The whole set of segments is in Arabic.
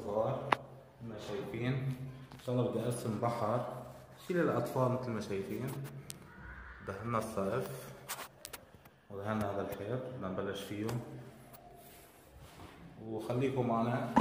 صغار مثل ما شايفين. ان شاء الله بدي ارسم بحر شي للاطفال مثل ما شايفين. دهنا السقف ودهنا هذا الحيط بدنا نبلش فيه، وخليكم معنا.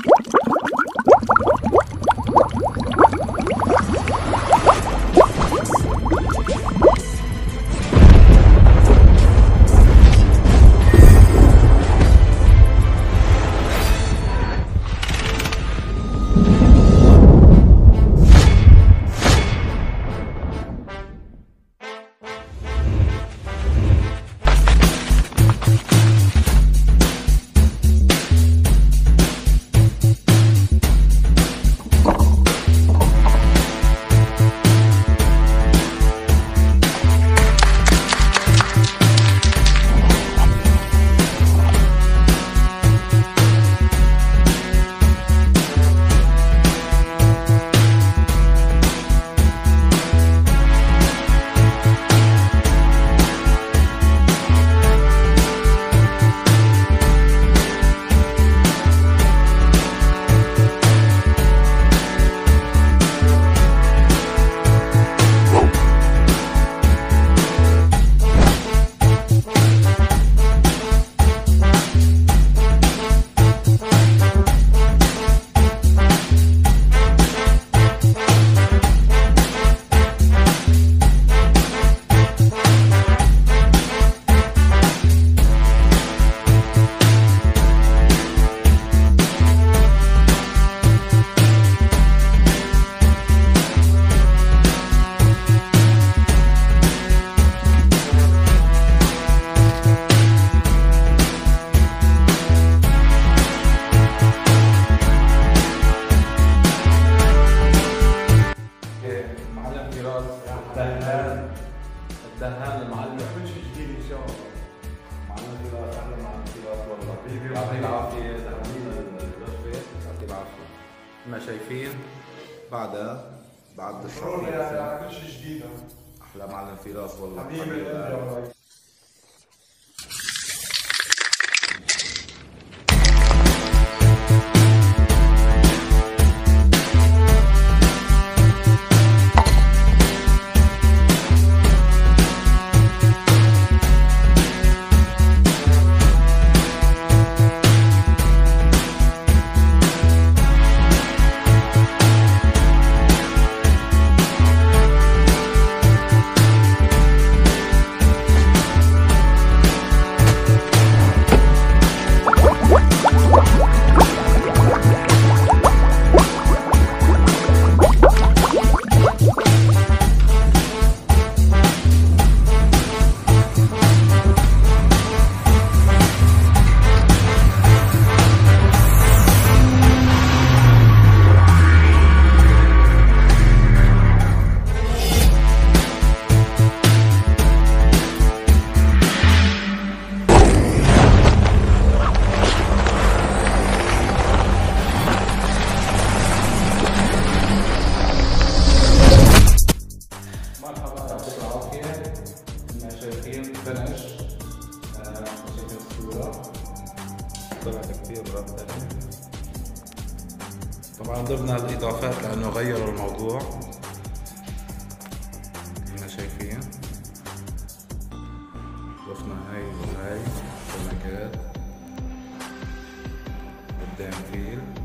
الدهان المعلم كل شيء جديد ان شاء الله. معلم فراس، اهلا معلم فراس والله. حبيبي يعطيك العافيه، تحميل الغرفه يعطيك العافيه. كما شايفين بعدها بعد الشرطه كل شيء جديد. احلى معلم فراس والله. حبيبي فنش. شايفين الصورة طلعت كثير مرتبة. طبعا ضفنا الإضافات لأنه غيروا الموضوع. هنا شايفين ضفنا هاي وهاي سمكات قدام فيل.